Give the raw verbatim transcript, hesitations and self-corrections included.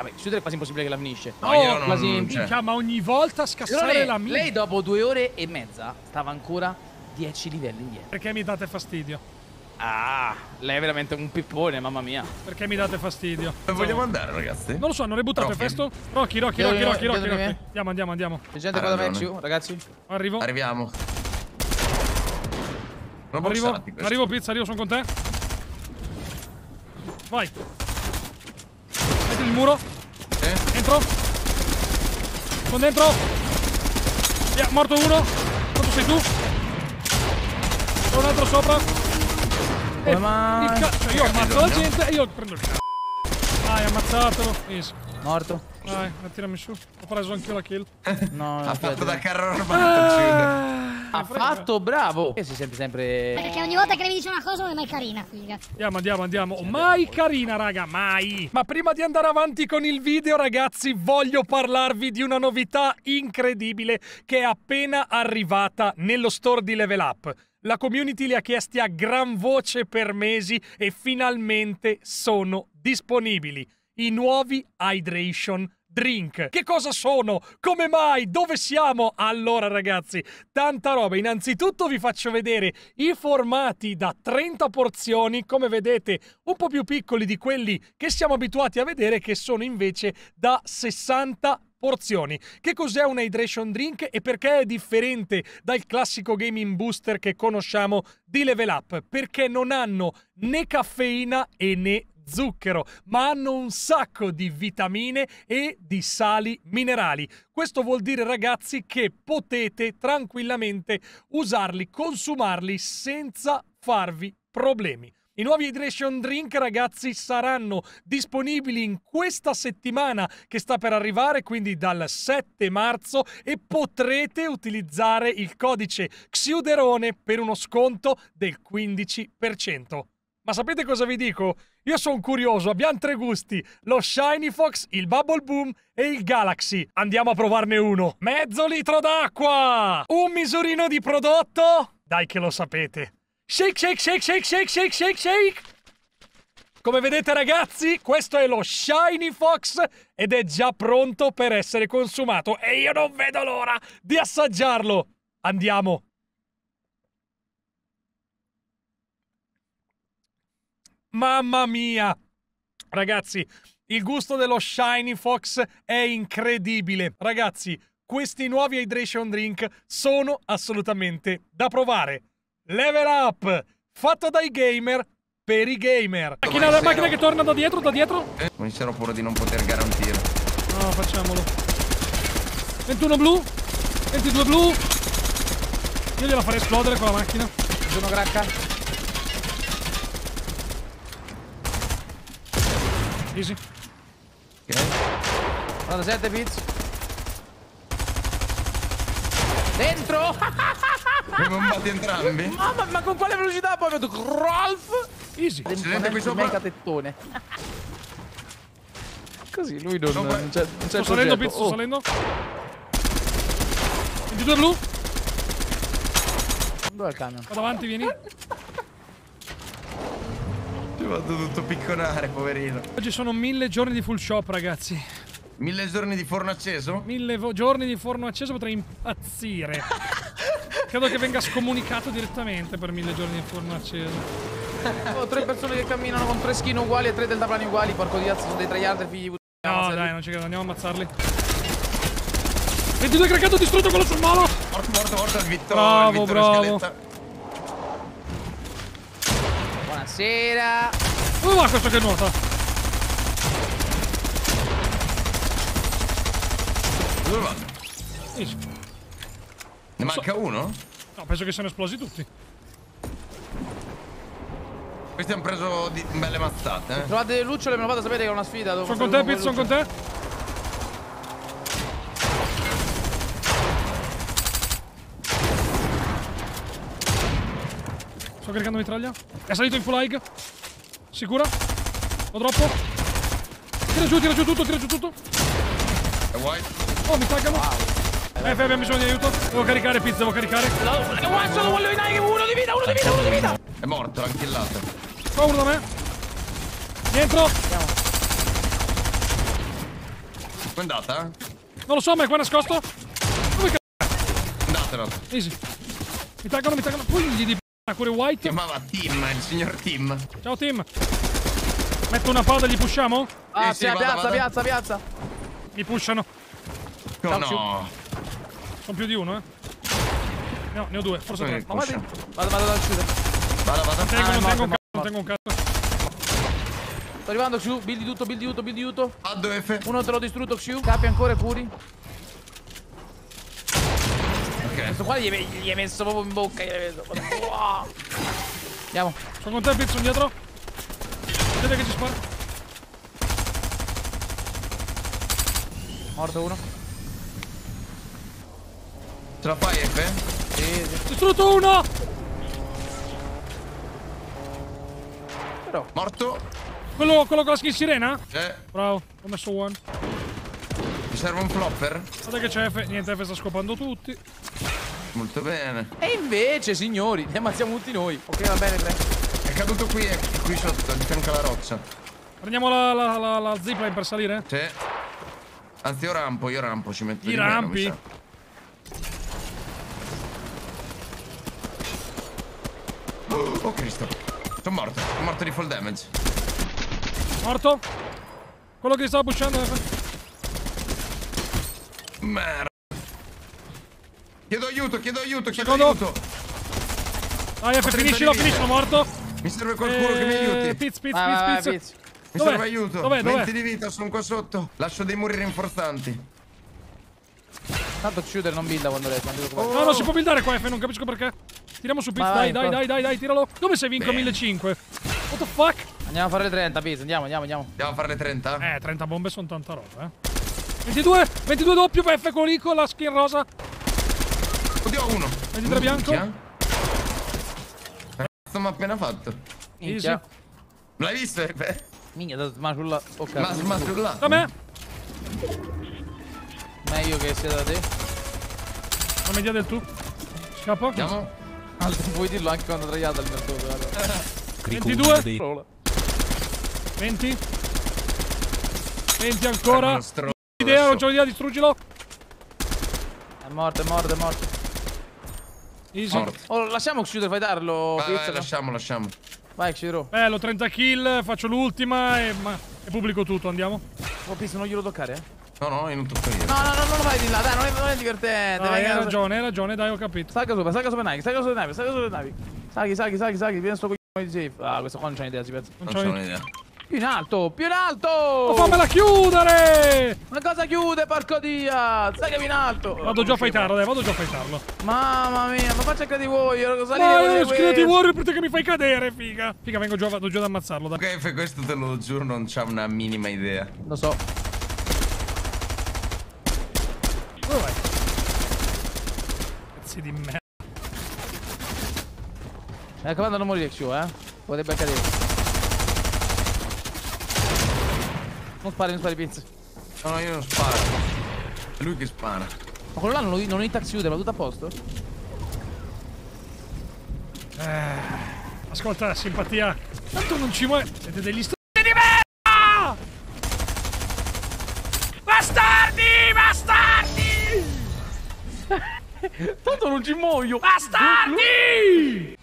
Vabbè, chiudere è quasi impossibile che la finisce. No, io oh, non, quasi... Minchia, ma ogni volta scassare lei, la mia. lei dopo due ore e mezza stava ancora dieci livelli indietro. Perché mi date fastidio? Ah, lei è veramente un pippone, mamma mia. Perché mi date fastidio? Dove vogliamo andare, ragazzi? Non lo so, hanno rebuttato il Rocky. festo? Rocky, Rocky, Rocky, Rocky, Rocky, Rocky. Andiamo, andiamo, andiamo. C'è gente Ha qua da me, ragione. su, ragazzi. Arrivo. Arriviamo. Non Arrivo, boxati questo. arrivo pizza, arrivo, sono con te. Vai. Metti il muro. Eh? Entro. Sono dentro. Via, morto uno. Quanto sei tu? C'è un altro sopra. Come mai? Il ca- cioè io ammazzo la gente e io prendo il c***o. Dai, ammazzatelo. Easy. Morto. Dai, tirami su. Ho preso anch'io la kill. No, Ha no, fatto da aspetta. carro armato, chiude. Ha fatto, bravo. E si sente sempre... Perché ogni volta che mi dice una cosa non è mai carina, figa. Andiamo, andiamo, andiamo. Oh, mai carina, raga, mai. Ma prima di andare avanti con il video, ragazzi, voglio parlarvi di una novità incredibile che è appena arrivata nello store di Level Up. La community li ha chiesti a gran voce per mesi e finalmente sono disponibili. I nuovi Hydration Drink. Che cosa sono? Come mai? Dove siamo? Allora ragazzi, tanta roba. Innanzitutto vi faccio vedere i formati da trenta porzioni, come vedete un po' più piccoli di quelli che siamo abituati a vedere, che sono invece da sessanta porzioni. Che cos'è un hydration drink e perché è differente dal classico gaming booster che conosciamo di Level Up? Perché non hanno né caffeina e né zucchero, ma hanno un sacco di vitamine e di sali minerali. Questo vuol dire, ragazzi, che potete tranquillamente usarli, consumarli senza farvi problemi. I nuovi Hydration Drink, ragazzi, saranno disponibili in questa settimana che sta per arrivare, quindi dal sette marzo, e potrete utilizzare il codice Xiuderone per uno sconto del quindici per cento. Ma sapete cosa vi dico? Io sono curioso, abbiamo tre gusti, lo Shiny Fox, il Bubble Boom e il Galaxy. Andiamo a provarne uno. Mezzo litro d'acqua! Un misurino di prodotto? Dai che lo sapete. Shake, shake, shake, shake, shake, shake, shake, shake! Come vedete ragazzi, questo è lo Shiny Fox ed è già pronto per essere consumato e io non vedo l'ora di assaggiarlo. Andiamo! Mamma mia! Ragazzi, il gusto dello Shiny Fox è incredibile. Ragazzi, questi nuovi Hydration Drink sono assolutamente da provare. Level Up! Fatto dai gamer per i gamer. Macchina, la macchina che torna da dietro, da dietro. Eh, mi c'ero paura di non poter garantire. No, facciamolo. ventuno blu. ventidue blu. Io gliela farei esplodere con la macchina. Sono gracca. Easy. Ok. novantasette bits. Dentro! Mi bombati entrambi? Mamma, ma con quale velocità poi vedo Rolf? Easy. Scendete qui sopra. Mega tettone. Così lui non, Sopra. non c'è, non c'è Sto salendo, progetto. pizzo, sto Oh. salendo. ventidue blu. Dov'è il camion? Vado avanti, vieni. Ci vado tutto picconare, poverino. Oggi sono mille giorni di full shop, ragazzi. Mille giorni di forno acceso? Mille giorni di forno acceso, potrei impazzire. Credo che venga scomunicato direttamente per mille giorni di forno acceso. Ho tre persone che camminano con tre skin uguali e tre deltaplani uguali. Porco di cazzo, sono dei tryhard figli di puttana. No, dai, non ci credo, andiamo a ammazzarli. ventidue craccato, distrutto quello sul malo. Morto, morto, morto, il Vittor. Bravo, il Vittor bravo. Scaletta. Buonasera. Dove va questo che nuota? Dove vanno? Easy. Ne manca uno? No, penso che siano esplosi tutti. Questi hanno preso di belle mazzate, eh. Trovate le lucciole, me lo fate sapere che è una sfida. Sono con te, Pizzo, sono con te. Sto caricando mitraglia. È salito in full hig. Sicura? O troppo? Tira giù, tira giù tutto, tira giù tutto. E vuoi? Oh, mi taggano. Eh, Fe, abbiamo bisogno di aiuto. Devo caricare, Pizzo, devo caricare. Che guazzo, lo voglio vedere, che uno di vita, uno di vita, uno di vita. È morto, l'hanno killato. Qua uno da me. Dietro. È andata? Non lo so, ma è qua nascosto. Dove cazzo? Andatelo. Easy. Mi taggano, mi taggano. Pugli di p***a, pure White. Chiamava Tim, il signor Tim. Ciao Tim. Metto una pausa e gli pushiamo? Ah, Sì, sì, sì, vada, piazza, vada. piazza, piazza. Mi pushano. Oh, Ciao, no. Sono più di uno, eh. No, ne ho due, forse Come tre. Ma vado, pusha? vado, vado dal shooter. Vada, vada. Tengo, Ah, è non tengo un morto, cazzo, non tengo un cazzo. Sto arrivando, Xiu. Buildi tutto, buildi tutto, buildi tutto. Addo F. Uno te l'ho distrutto, Xiu. Capi ancora e curi. Ok. Questo qua gli hai, gli hai messo proprio in bocca. Gli hai messo. Wow. Andiamo. Sono con te, Pizzo, dietro. Vedete che ci spara. Morto uno. Ce la fai F? Sì, sì. Distrutto uno! Però. Morto. Quello, quello con la skin sirena? C'è. Bravo, ho messo one. Mi serve un flopper? Guarda che c'è F, niente, F sta scopando tutti. Molto bene. E invece, signori, ne ammazziamo tutti noi. Ok, va bene, tre. È caduto qui, è qui sotto, di fianco alla roccia. Prendiamo la, la, la, la zipline per salire? Sì. Anzi, io rampo, io rampo, ci metto I di meno, rampi? mi sa. Oh, oh Cristo. Sono morto, sono morto di full damage. Morto? Quello che stava pushando F. Merda. Chiedo aiuto, chiedo aiuto, chiedo Secondo. aiuto. Dai F, finiscilo, finiscilo, morto. Mi serve qualcuno che mi aiuti. Pizz, pizz, Vai, vai, vai, pizz, pizz. pizz. Mi Dov'è? serve aiuto. Dov'è, dov'è? venti di vita, sono qua sotto. Lascio dei muri rinforzanti. Tanto shooter non builda quando lei quando Oh. No, non si può buildare qua F, non capisco perché. Tiriamo su Pizz, Vai, dai, dai, vai, dai, dai, dai, tiralo. Dove sei vinco Bene. millecinquecento? What the fuck? Andiamo a fare le trenta, pizza. Andiamo, andiamo, andiamo. Andiamo a fare le trenta? Eh, trenta bombe sono tanta roba, eh. ventidue, ventidue doppio F con lì con la skin rosa. Oddio, uno. ventitré bianco. Minchia. Cazzo mi ha appena fatto. Minchia. L'hai visto? Efe? Minchia, da smasciulla. Ok. Ma smasciullato. Da me. Meglio che sia da te. La media del tu. Scappa. Andiamo. Altro puoi dirlo anche quando traiata il mercato. Guarda. ventidue. Rola. venti. venti ancora. Uno stronzo. Idea, non c'ho idea, distruggilo. È morto, è morto, è morto. Easy. Morto. Oh, lasciamo Shooter, fai darlo. Vai, Pizza, vai, no? lasciamo, lasciamo. Vai, Xiro. Bello, trenta kill, faccio l'ultima e, ma, e pubblico tutto, andiamo. Oh, Pizza, non glielo toccare, eh? No, no, io non tocco io. No, no, no, non lo fai di là, dai, non è, non è divertente. Dai, venga. hai ragione, hai ragione, dai, ho capito. Salga sopra, salga sopra Nike, salga sopra Nike, salga sopra Nike. Salghi, salghi, salghi, salghi, vieni sto coglione di safe. Ah, questo qua non c'ha idea, si pensa. Non Non c'ho c'ho idea. un'idea. Più in alto, più in alto! Oh, fammela chiudere! Ma cosa chiude, porco dia? Sai che in alto! Vado già a fightarlo, dai, vado già a fightarlo. Mamma mia, ma faccia Creative Warrior, salire Ma con io le Creative queste. Warrior perché mi fai cadere, figa. Figa, vengo già, vado già ad ammazzarlo, dai. Ok, F, questo te lo giuro, non c'ha una minima idea. Lo so. Dove vai? Pezzi di merda. Mi raccomando non morire Q, eh. Potrebbe cadere. Non spari, non spari, Pizza. No, no, io non sparo. È lui che spara. Ma quello là non lo, non intax chiude, ma tutto a posto? Eh, ascolta, simpatia. Tanto non ci muove. Siete degli stronzi di merda! Bastardi! Bastardi! Tanto non ci muoio! Bastardi!